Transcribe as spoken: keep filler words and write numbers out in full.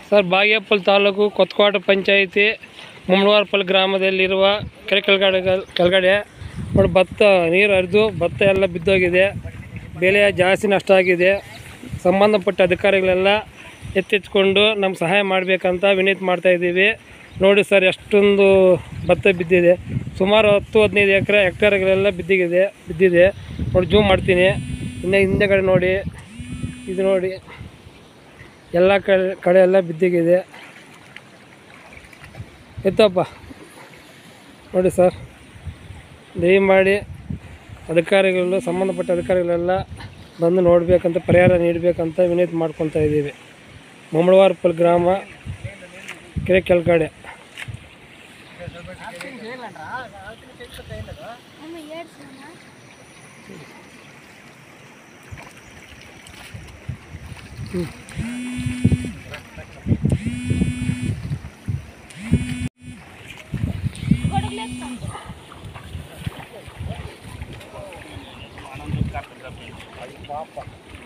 Sir Bagepalli taluk Kothkota panchayat Mumnavarapalli ಗ್ರಾಮದಲ್ಲಿರುವ ಕೆರೆ ಕೆಳಗಡೆ ಕೆಳಗಡೆ ನೋಡಿ ಭತ್ತ ನೀರು ಹರಿದು ಭತ್ತ ಎಲ್ಲ ಬಿದ್ದೋಗಿದೆ. ಬೆಳೆ ಜಾಸ್ತಿ ನಷ್ಟ ಆಗಿದೆ. ಸಂಬಂಧಪಟ್ಟ ಅಧಿಕಾರಿಗಳೆಲ್ಲ ಎತ್ತೆತ್ಕೊಂಡು ನಮ್ಮ ಸಹಾಯ ಮಾಡಬೇಕಂತ ವಿನಂತಿ ಮಾಡ್ತಾಯಿದ್ದೀವಿ. ನೋಡಿ ಸರ್ ಎಷ್ಟೊಂದು ಭತ್ತ ಬಿದ್ದಿದೆ. ಸುಮಾರು ಹತ್ತು ಹದಿನೈದು ಎಕರೆ ಹೆಕ್ಟೇರ್ಗಳೆಲ್ಲ ಬಿದ್ದಿದೆ ಬಿದ್ದಿದೆ ನೋಡಿ ಜೂಮ್ ಮಾಡ್ತೀನಿ. ಇನ್ನು ಹಿಂದೆಗಡೆ ನೋಡಿ, ಇದು ನೋಡಿ ಎಲ್ಲ ಕಡೆ ಕಡೆ ಎಲ್ಲ ಬಿದ್ದಿಗಿದೆ. ಎತ್ತಪ್ಪ ನೋಡಿ ಸರ್, ದಯಮಾಡಿ ಅಧಿಕಾರಿಗಳು ಸಂಬಂಧಪಟ್ಟ ಅಧಿಕಾರಿಗಳೆಲ್ಲ ಬಂದು ನೋಡಬೇಕಂತ ಪರಿಹಾರ ನೀಡಬೇಕಂತ ವಿನಂತಿ ಮಾಡ್ಕೊತಾ ಇದ್ದೀವಿ. ಮುಮ್ನವಾರಪಲ್ಲಿ ಗ್ರಾಮ ಕೆರೆ ಕೆಳಗಡೆ. పాప